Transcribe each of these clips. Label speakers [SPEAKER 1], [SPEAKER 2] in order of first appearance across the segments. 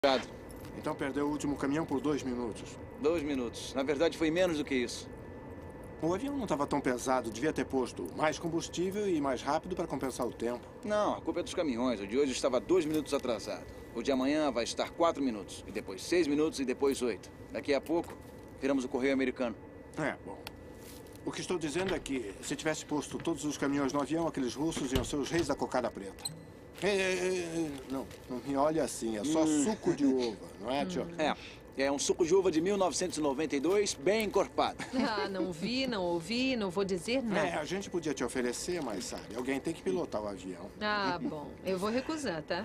[SPEAKER 1] Obrigado.
[SPEAKER 2] Então perdeu o último caminhão por 2 minutos.
[SPEAKER 1] 2 minutos. Na verdade, foi menos do que isso.
[SPEAKER 2] O avião não estava tão pesado, devia ter posto mais combustível e mais rápido para compensar o tempo.
[SPEAKER 1] Não, a culpa é dos caminhões. O de hoje estava 2 minutos atrasado. O de amanhã vai estar 4 minutos. E depois 6 minutos e depois 8. Daqui a pouco, viramos o correio americano.
[SPEAKER 2] É, bom. O que estou dizendo é que, se tivesse posto todos os caminhões no avião, aqueles russos iam ser os reis da cocada preta. Não me olha assim. É só suco de uva, não é, tio?
[SPEAKER 1] É um suco de uva de 1992, bem encorpado.
[SPEAKER 3] Ah, não vi, não ouvi, não vou dizer nada.
[SPEAKER 2] A gente podia te oferecer, mas sabe, alguém tem que pilotar o avião.
[SPEAKER 3] Ah, bom. Eu vou recusar, tá?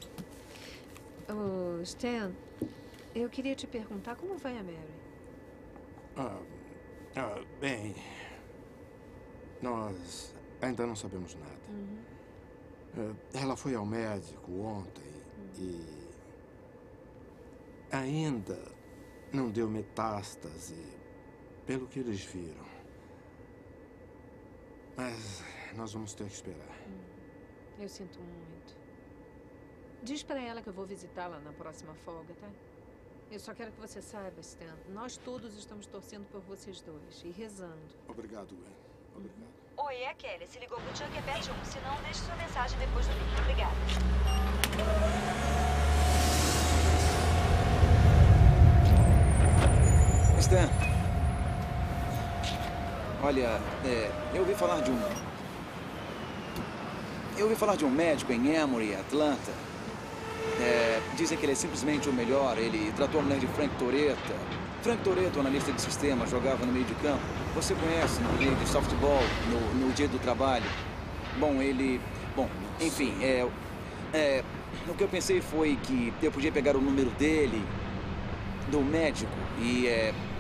[SPEAKER 3] Oh, Stan, eu queria te perguntar como vai a Mary?
[SPEAKER 2] Bem, nós ainda não sabemos nada. Ela foi ao médico ontem e ainda não deu metástase, pelo que eles viram. Mas nós vamos ter que esperar.
[SPEAKER 3] Eu sinto muito. Diz pra ela que eu vou visitá-la na próxima folga, tá? Eu só quero que você saiba, Stan, nós todos estamos torcendo por vocês dois e rezando.
[SPEAKER 2] Obrigado, Gwen. Obrigado.
[SPEAKER 4] Oi, é a Kelly. Se ligou pro Chuck, aperte 1. Se não, deixe sua mensagem depois do vídeo. Obrigada.
[SPEAKER 1] Stan, olha, eu ouvi falar de um médico em Emory, Atlanta. Dizem que ele é simplesmente o melhor. Ele tratou a mulher de Frank Toretta. Frank Toretta, analista de sistema, jogava no meio de campo. Você conhece no meio de softball, no dia do trabalho. Enfim, o que eu pensei foi que eu podia pegar o número dele, do médico, e